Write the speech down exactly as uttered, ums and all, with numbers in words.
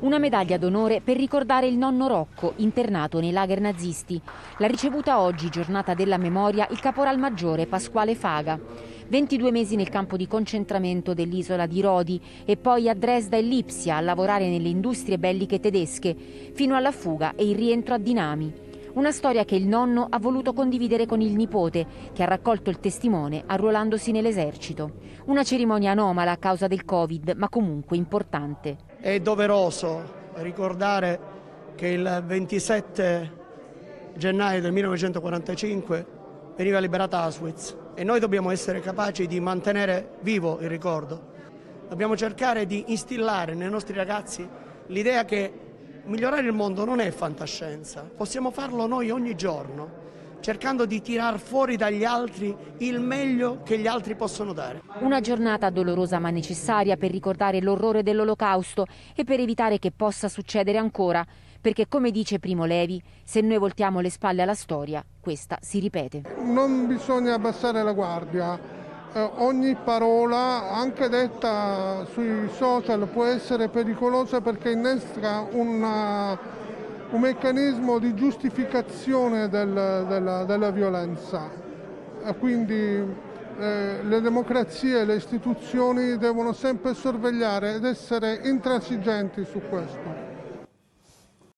Una medaglia d'onore per ricordare il nonno Rocco, internato nei lager nazisti. L'ha ricevuta oggi, giornata della memoria, il caporal maggiore Pasquale Faga. ventidue mesi nel campo di concentramento dell'isola di Rodi e poi a Dresda e Lipsia a lavorare nelle industrie belliche tedesche, fino alla fuga e il rientro a Dinami. Una storia che il nonno ha voluto condividere con il nipote, che ha raccolto il testimone arruolandosi nell'esercito. Una cerimonia anomala a causa del Covid, ma comunque importante. È doveroso ricordare che il ventisette gennaio del millenovecentoquarantacinque veniva liberata Auschwitz e noi dobbiamo essere capaci di mantenere vivo il ricordo. Dobbiamo cercare di instillare nei nostri ragazzi l'idea che migliorare il mondo non è fantascienza, possiamo farlo noi ogni giorno, cercando di tirar fuori dagli altri il meglio che gli altri possono dare. Una giornata dolorosa ma necessaria per ricordare l'orrore dell'Olocausto e per evitare che possa succedere ancora, perché come dice Primo Levi, se noi voltiamo le spalle alla storia, questa si ripete. Non bisogna abbassare la guardia. Eh, ogni parola, anche detta sui social, può essere pericolosa perché innesca una, un meccanismo di giustificazione del, della, della violenza. Eh, quindi eh, le democrazie e le istituzioni devono sempre sorvegliare ed essere intransigenti su questo.